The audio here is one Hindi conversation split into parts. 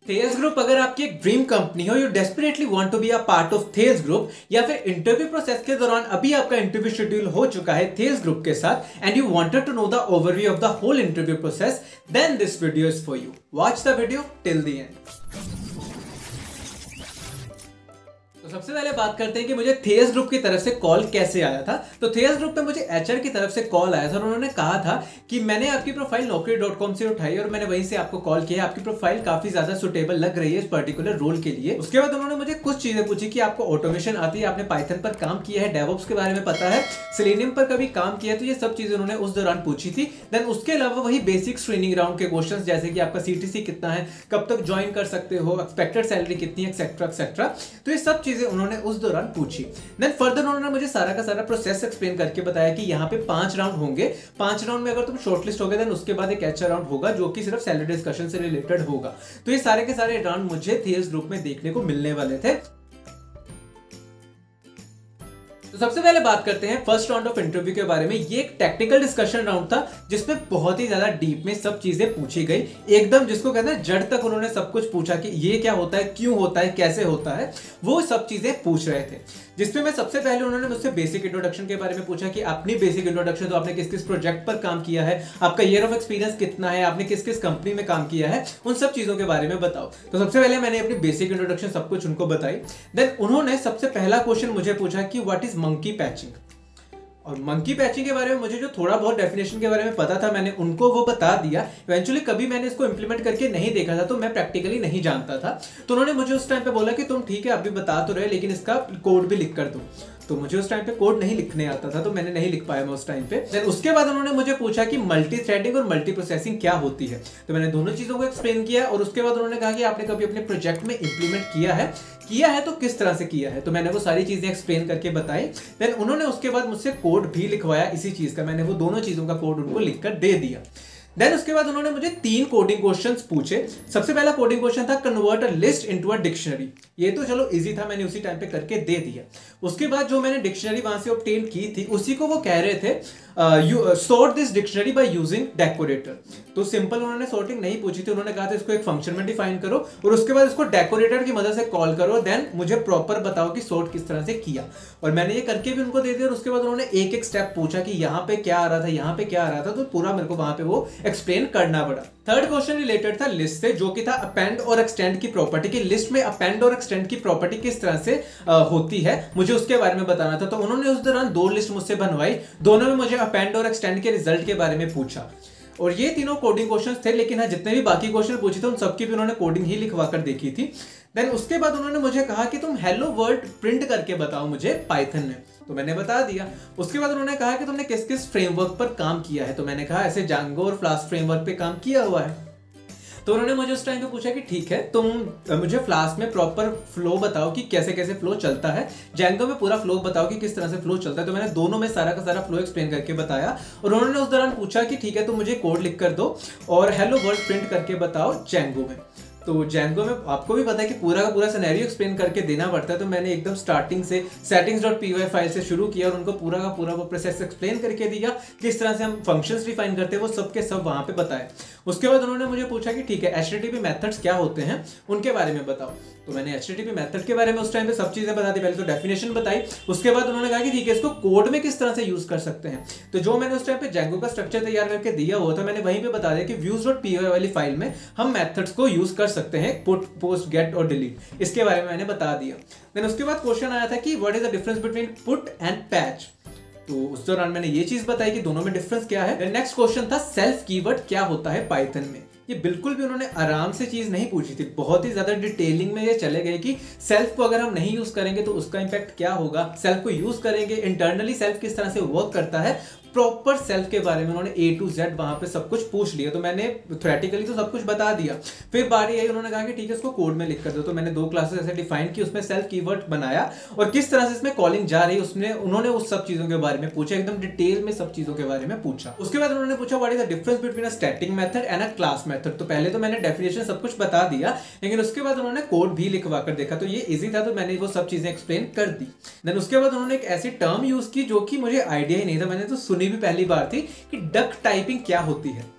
थेल्स ग्रुप अगर आपकी एक ड्रीम कंपनी हो, you desperately want to be a part of Thales group, या फिर इंटरव्यू प्रोसेस के दौरान अभी आपका इंटरव्यू शेड्यूल हो चुका है थेल्स ग्रुप के साथ and you wanted to know the overview of the whole interview process, then this video is for you. Watch the video till the end. तो सबसे पहले बात करते हैं कि मुझे थेल्स ग्रुप की तरफ से कॉल कैसे आया था. तो थेल्स ग्रुप पे मुझे एचआर की तरफ से कॉल आया था और उन्होंने कहा था कि मैंने आपकी प्रोफाइल naukri.com से उठाई और मैंने वहीं से आपको कॉल किया. आपकी प्रोफाइल काफी ज्यादा सुटेबल लग रही है इस पर्टिकुलर रोल के लिए. उसके बाद उन्होंने मुझे कुछ चीजें पूछी कि आपको ऑटोमेशन आती है, आपने पाइथन पर काम किया है, डेवऑप्स के बारे में पता है, सेलेनियम पर कभी काम किया है, तो ये सब चीजें उन्होंने उस दौरान पूछी थी. देन उसके अलावा वही बेसिक स्क्रीनिंग राउंड के क्वेश्चंस जैसे कि आपका सीटीसी कितना है, कब तक ज्वाइन कर सकते हो, एक्सपेक्टेड सैलरी कितनी है, एक्सेट्रा एक्सेट्रा. तो ये सब चीजें उन्होंने उस दौरान पूछी. देन फर्दर उन्होंने मुझे सारा का सारा प्रोसेस एक्सप्लेन करके बताया कि यहाँ पे 5 राउंड होंगे. 5 राउंड में अगर तुम शॉर्टलिस्ट हो गए देन उसके बाद एक एचआर राउंड होगा जो कि सिर्फ सैलरी डिस्कशन से रिलेटेड होगा. तो ये सारे के सारे राउंड मुझे थेल्स ग्रुप में देखने को मिलने वाले थे. तो सबसे पहले बात करते हैं फर्स्ट राउंड ऑफ इंटरव्यू के बारे में. ये एक टेक्निकल डिस्कशन राउंड था जिसमें बहुत ही ज्यादा डीप में सब चीजें पूछी गई. एकदम जिसको कहते हैं जड़ तक उन्होंने सब कुछ पूछा कि ये क्या होता है, क्यों होता है, कैसे होता है, वो सब चीजें पूछ रहे थे. जिसमें मैं सबसे पहले उन्होंने मुझसे बेसिक इंट्रोडक्शन के बारे में पूछा कि अपनी बेसिक इंट्रोडक्शन, तो आपने किस किस प्रोजेक्ट पर काम किया है, आपका ईयर ऑफ एक्सपीरियंस कितना है, आपने किस किस कंपनी में काम किया है, उन सब चीजों के बारे में बताओ. तो सबसे पहले मैंने अपनी बेसिक इंट्रोडक्शन सब कुछ उनको बताई. देन उन्होंने सबसे पहला क्वेश्चन मुझे पूछा कि व्हाट इज मंकी पैचिंग. और मंकी पैचिंग के बारे में मुझे जो थोड़ा बहुत डेफिनेशन के बारे में पता था मैंने उनको वो बता दिया. इवेंचुअली कभी मैंने इसको इंप्लीमेंट करके नहीं देखा था तो मैं प्रैक्टिकली नहीं जानता था. तो उन्होंने मुझे उस टाइम पे बोला कि तुम ठीक है अभी बता तो रहे लेकिन इसका कोड भी लिख कर दो. तो मुझे उस टाइम पे कोड नहीं लिखने आता था तो मैंने नहीं लिख पाया मैं उस टाइम पे. देन उसके बाद उन्होंने मुझे पूछा कि मल्टी थ्रेडिंग और मल्टी प्रोसेसिंग क्या होती है. तो मैंने दोनों चीजों को एक्सप्लेन किया और उसके बाद उन्होंने कहा कि आपने कभी अपने प्रोजेक्ट में इंप्लीमेंट किया है तो किस तरह से किया है. तो मैंने वो सारी चीजें एक्सप्लेन करके बताई. देन उन्होंने उसके बाद मुझसे कोड भी लिखवाया इसी चीज का. मैंने वो दोनों चीजों का कोड उनको लिखकर दे दिया. देन उसके बाद उन्होंने मुझे 3 कोडिंग क्वेश्चंस पूछे. सबसे पहला कोडिंग क्वेश्चन था convert a list into a dictionary. ये तो चलो इजी था, मैंने उसी टाइम पे करके दे दिया. उसके बाद जो मैंने डिक्शनरी वहां से ऑब्टेन की थी उसी को वो कह रहे थे sort this dictionary by using decorator. तो सिंपल उन्होंने सॉर्टिंग नहीं पूछी थी. उन्होंने कहा था इसको एक फंक्शन में डिफाइन करो और उसके बाद इसको डेकोरेटर की मदद से कॉल करो. देन मुझे प्रॉपर बताओ कि सॉर्ट किस तरह से किया. और मैंने ये करके भी उनको दे दिया. और उसके बाद उन्होंने एक एक स्टेप पूछा कि यहाँ पे क्या आ रहा था, यहाँ पे क्या आ रहा था. तो पूरा मेरे को वहां पे वो एक्सप्लेन करना पड़ा. थर्ड क्वेश्चन रिलेटेड था लिस्ट से, जो कि था अपेंड और एक्सटेंड की प्रॉपर्टी. की लिस्ट में अपेंड और एक्सटेंड की प्रॉपर्टी किस तरह से होती है मुझे उसके बारे में बताना था. तो उन्होंने उस दौरान 2 लिस्ट मुझसे बनवाई. दोनों में मुझे अपेंड और एक्सटेंड के रिजल्ट के बारे में पूछा. और ये तीनों कोडिंग क्वेश्चंस थे. लेकिन हाँ, जितने भी बाकी क्वेश्चन पूछे थे उन सबकी भी उन्होंने कोडिंग ही लिखवा कर देखी थी. देन उसके बाद उन्होंने मुझे कहा कि तुम हेलो वर्ल्ड प्रिंट करके बताओ मुझे पाइथन में. तो मैंने बता दिया. उसके बाद उन्होंने कहा कि तुमने किस किस फ्रेमवर्क पर काम किया है. तो मैंने कहा ऐसे जांगो और फ्लास्क फ्रेमवर्क पे काम किया हुआ है. तो उन्होंने मुझे उस टाइम पे पूछा कि ठीक है तुम मुझे फ्लास्क में प्रॉपर फ्लो बताओ कि कैसे कैसे फ्लो चलता है, जैंगो में पूरा फ्लो बताओ कि किस तरह से फ्लो चलता है. तो मैंने दोनों में सारा का सारा फ्लो एक्सप्लेन करके बताया. और उन्होंने उस दौरान पूछा कि ठीक है तुम मुझे कोड लिख कर दो और हेलो वर्ल्ड प्रिंट करके बताओ जैंगो में. तो जैंगो में आपको भी पता है कि पूरा का पूरा सिनेरियो एक्सप्लेन करके देना पड़ता है. तो मैंने एकदम स्टार्टिंग से settings.py फाइल से शुरू किया और उनको पूरा का पूरा वो प्रोसेस एक्सप्लेन करके दिया. किस तरह से हम फंक्शंस डिफाइन करते हैं वो सब के सब वहां पे बताए. उसके बाद उन्होंने मुझे पूछा कि ठीक है HTTP मेथड्स क्या होते हैं उनके बारे में बताओ. तो मैंने HTTP मेथड के बारे में उस टाइम पे सब चीजें बता दी. पहले तो डेफिनेशन बताई. उसके बाद उन्होंने कहा कि ठीक है इसको कोड में किस तरह से यूज कर सकते हैं. तो जो मैंने उस टाइम पे जैंगो का स्ट्रक्चर तैयार करके दिया हुआ था मैंने वहीं पे बता दिया कि views.py वाली फाइल में हम मेथड्स को यूज कर सकते हैं, पुट, पोस्ट, गेट और डिलीट. इसके बारे में मैंने बता दिया. देन उसके बाद क्वेश्चन आया था कि what is the difference between put and patch. तो उस दौरान मैंने ये चीज बताई कि दोनों में डिफरेंस क्या है. नेक्स्ट क्वेश्चन था सेल्फ कीवर्ड क्या होता है पाइथन में. ये बिल्कुल भी उन्होंने आराम से चीज नहीं पूछी थी. बहुत ही ज्यादा डिटेलिंग में ये चले गए कि सेल्फ को अगर हम नहीं यूज करेंगे तो उसका इंपैक्ट क्या होगा, सेल्फ को यूज करेंगे इंटरनली सेल्फ किस तरह से वर्क करता है. प्रॉपर सेल्फ के बारे में उन्होंने A to Z वहां पे सब कुछ पूछ लिया. तो मैंने थ्योरेटिकली तो सब कुछ बता दिया. फिर बारी आई उन्होंने कहा कि ठीक है इसको कोड में लिख कर दो. तो मैंने 2 क्लासेस ऐसे डिफाइन की, उसमें सेल्फ कीवर्ड बनाया और किस तरह से इसमें कॉलिंग जा रही है उसमें उन्होंने उस सब चीजों के बारे में पूछा. एकदम डिटेल में सब चीजों के बारे में पूछा. उसके बाद उन्होंने पूछा what is the difference between a static method and a class method. तो पहले तो मैंने डेफिनेशन सब कुछ बता दिया लेकिन उसके बाद उन्होंने कोड भी लिखवा कर देखा. तो ये इजी था तो मैंने वो सब चीजें एक्सप्लेन कर दी. देन उसके बाद उन्होंने एक ऐसी टर्म यूज की जो कि मुझे आइडिया ही नहीं था, मैंने तो सुनी भी पहली बार थी कि डक टाइपिंग क्या होती है.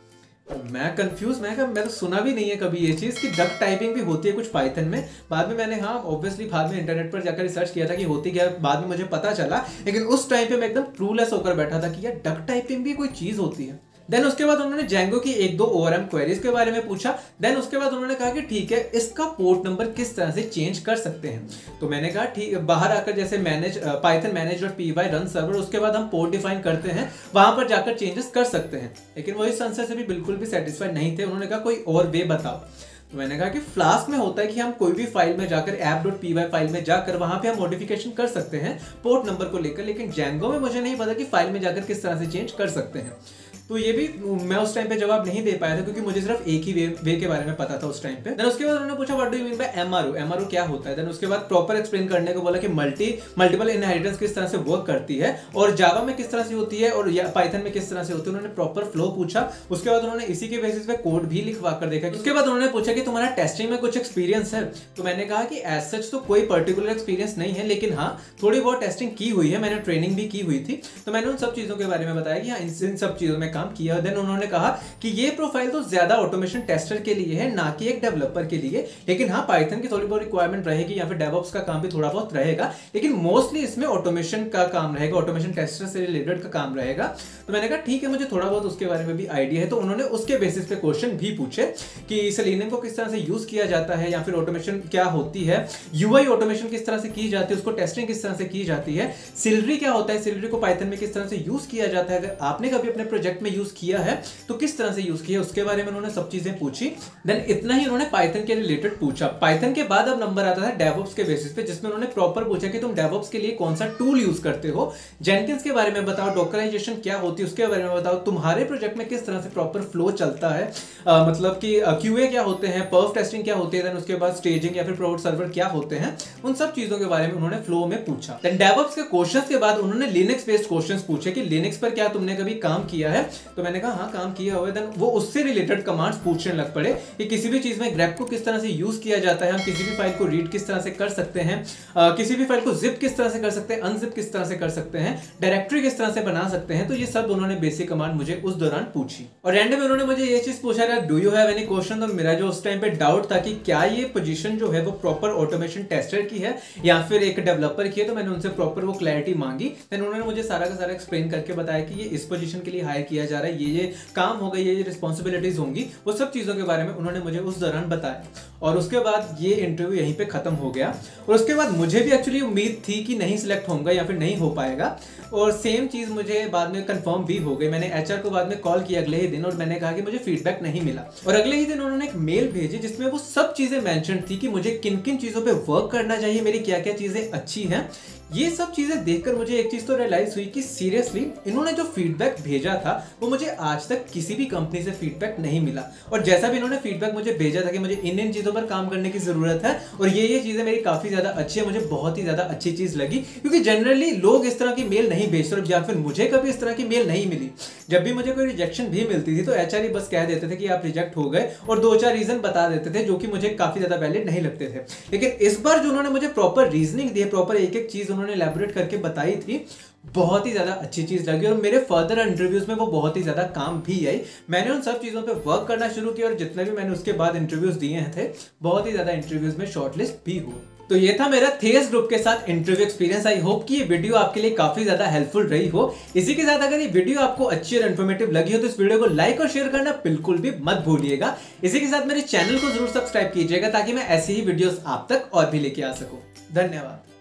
मैं कंफ्यूज, मैं तो सुना भी नहीं है कभी ये चीज़ कि डक टाइपिंग भी होती है कुछ पाइथन में। बाद में मैंने ऑब्वियसली बाद में इंटरनेट पर जाकर रिसर्च किया था कि होती क्या, बाद में मुझे पता चला, लेकिन उस टाइम पे मैं एकदम क्लूलेस होकर बैठा था कि यार डक टाइपिंग भी कोई चीज़ होती है। देन उसके बाद उन्होंने जेंगो की एक दो ORM क्वेरीज के बारे में पूछा। देन उसके बाद उन्होंने कहा कि ठीक है, इसका पोर्ट नंबर किस तरह से चेंज कर सकते हैं। तो मैंने कहा ठीक, बाहर आकर जैसे पाइथन manage.py रन सर्वर, उसके बाद हम पोर्ट डिफाइन करते हैं, वहां पर जाकर चेंजेस कर सकते हैं। लेकिन वो इस आंसर से भी बिल्कुल भी सेटिस्फाइड नहीं थे। उन्होंने कहा कोई और वे बताओ। तो मैंने कहा कि फ्लास्क में होता है कि हम कोई भी फाइल में जाकर app.py फाइल में जाकर वहां पे हम मॉडिफिकेशन कर सकते हैं पोर्ट नंबर को लेकर, लेकिन जेंगो में मुझे नहीं पता कि फाइल में जाकर किस तरह से चेंज कर सकते हैं। तो ये भी मैं उस टाइम पे जवाब नहीं दे पाया था क्योंकि मुझे सिर्फ एक ही वे के बारे में पता था उस टाइम पे। देन उसके बाद उन्होंने पूछा what do you mean by MRO क्या होता है। देन उसके बाद प्रॉपर एक्सप्लेन करने को बोला कि मल्टीपल इनहेरिटेंस किस तरह से वर्क करती है और जावा में किस तरह से होती है और पाइथन में किस तरह से होती है। उन्होंने प्रॉपर फ्लो पूछा। उसके बाद उन्होंने इसी के बेसिस पे कोड भी लिखवा कर देखा। उसके बाद उन्होंने पूछा कि तुम्हारा टेस्टिंग में कुछ एक्सपीरियंस है। तो मैंने कहा कि एज सच तो कोई पर्टिकुलर एक्सपीरियंस नहीं है, लेकिन हाँ थोड़ी बहुत टेस्टिंग की हुई है, मैंने ट्रेनिंग भी की हुई थी। तो मैंने उन सब चीजों के बारे में बताया कि हाँ इन सब चीजों में काम किया। देन उन्होंने कहा कि ये प्रोफाइल तो ज्यादा ऑटोमेशन टेस्टर के लिए है, ना कि एक डेवलपर के लिए, लेकिन हाँ पाइथन की थोड़ी बहुत रिक्वायरमेंट रहेगी या फिर डेवऑप्स का काम भी थोड़ा बहुत रहेगा, लेकिन मोस्टली इसमें ऑटोमेशन का काम रहेगा, ऑटोमेशन टेस्टर से रिलेटेड का काम रहेगा। तो मैंने कहा ठीक है, मुझे थोड़ा बहुत उसके बारे में भी आइडिया है। तो उन्होंने उसके बेसिस पे क्वेश्चन भी पूछे कि सेलेनियम को किस तरह से यूज किया जाता है या फिर ऑटोमेशन क्या होती है, यूआई ऑटोमेशन किस तरह से की जाती है, उसको टेस्टिंग किस तरह से की जाती है, सिलरी क्या होता है, सिलरी को पाइथन में किस तरह से यूज किया जाता है, अगर आपने कभी अपने प्रोजेक्ट में यूज किया है तो किस तरह से यूज किया, उसके बारे में उन्होंने सब चीजें पूछी। देन इतना ही उन्होंने पाइथन के रिलेटेड पूछा। पाइथन के बाद अब नंबर आता था डेवऑप्स के बेसिस पे, जिसमें उन्होंने प्रॉपर पूछा कि तुम डेवऑप्स के लिए कौन सा टूल यूज करते हो, जेनकिंस के बारे में बताओ, डॉकराइजेशन क्या होती है उसके बारे में बताओ, तुम्हारे प्रोजेक्ट में किस तरह से प्रॉपर फ्लो चलता है, मतलब कि क्यूए क्या होते हैं, पर्फ टेस्टिंग क्या होती है, देन उसके बाद स्टेजिंग या फिर प्रोडक्ट सर्वर क्या होते हैं, उन सब चीजों के बारे में उन्होंने फ्लो में पूछा। देन डेवऑप्स के क्वेश्चंस के बाद उन्होंने लिनक्स बेस्ड क्वेश्चंस पूछे कि लिनक्स पर क्या तुमने कभी काम किया है। तो मैंने कहा हाँ काम किया हुआ है। देन वो उससे रिलेटेड कमांड्स पूछने लग पड़े कि किसी भी चीज में ग्रेप को किस तरह से यूज किया जाता है, हम किसी भी फाइल को रीड किस तरह से कर सकते हैं, किसी भी फाइल को जिप किस तरह से कर सकते हैं, अनजिप किस तरह से कर सकते हैं, डायरेक्टरी किस तरह से बना सकते हैं। तो ये सब उन्होंने बेसिक कमांड मुझे उस दौरान पूछी। और एंड में उन्होंने मुझे ये चीज पूछा था do you have any question. तो मेरा जो उस टाइम पे डाउट था कि क्या ये पोजीशन जो है वो प्रॉपर ऑटोमेशन टेस्टर की है या फिर एक डेवलपर की है, तो मैंने उनसे प्रॉपर वो क्लैरिटी मांगी। देन उन्होंने मुझे सारा का सारा एक्सप्लेन करके बताया कि ये इस पोजीशन के लिए हायर किया जा रहा है, ये काम होगा, ये रिस्पॉन्सिबिलिटीज होंगी, वो सब चीजों के बारे में उन्होंने मुझे उस दौरान बताया। और उसके बाद ये इंटरव्यू यहीं पे खत्म हो गया। और उसके बाद मुझे भी एक्चुअली उम्मीद थी कि नहीं सिलेक्ट होऊंगा या फिर नहीं हो पाएगा, और सेम चीज मुझे बाद में कंफर्म भी हो गई। मैंने एचआर को बाद में कॉल किया अगले ही दिन और मैंने कहा कि मुझे फीडबैक नहीं मिला, और अगले ही दिन उन्होंने एक मेल भेजी जिसमें वो सब चीजें मेंशन थी कि मुझे किन किन चीजों पे वर्क करना चाहिए, मेरी क्या क्या चीजें अच्छी हैं। ये सब चीजें देखकर मुझे एक चीज तो रियलाइज हुई कि सीरियसली इन्होंने जो फीडबैक भेजा था वो मुझे आज तक किसी भी कंपनी से फीडबैक नहीं मिला। और जैसा भी इन्होंने फीडबैक मुझे भेजा था कि मुझे इन चीजों पर काम करने की जरूरत है और ये चीजें मेरी काफी ज्यादा अच्छी है, मुझे बहुत ही ज्यादा अच्छी चीज लगी। क्योंकि जनरली लोग इस तरह की मेल नहीं भेजते, या फिर मुझे कभी इस तरह की मेल नहीं मिली। जब भी मुझे कोई रिजेक्शन भी मिलती थी तो एचआर बस कह देते थे कि आप रिजेक्ट हो गए और 2-4 रीजन बता देते थे जो कि मुझे काफी ज्यादा वैलिड नहीं लगते थे। लेकिन इस बार जो उन्होंने मुझे प्रॉपर रीजनिंग दी, प्रॉपर एक एक चीज उन्होंने एलैबोरेट करके बताई थी, बहुत ही ज्यादा अच्छी चीज लगी और मेरे फर्दर इंटरव्यूज में वो बहुत ही ज्यादा काम भी आई। मैंने उन सब चीजों पे वर्क करना शुरू किया और जितने भी मैंने उसके बाद इंटरव्यूज दिए थे बहुत ही ज्यादा इंटरव्यूज में शॉर्टलिस्ट भी हुआ। तो ये था मेरा थेस ग्रुप के साथ इंटरव्यू एक्सपीरियंस। आई होप कि ये वीडियो आपके लिए काफी ज्यादा हेल्पफुल रही हो। इसी के साथ अगर ये वीडियो आपको अच्छी और इन्फॉर्मेटिव लगी हो तो इस वीडियो को लाइक और शेयर करना बिल्कुल भी मत भूलिएगा। इसी के साथ मेरे चैनल को जरूर सब्सक्राइब कीजिएगा ताकि मैं ऐसी ही वीडियोस आप तक और भी लेके आ सकूं। धन्यवाद।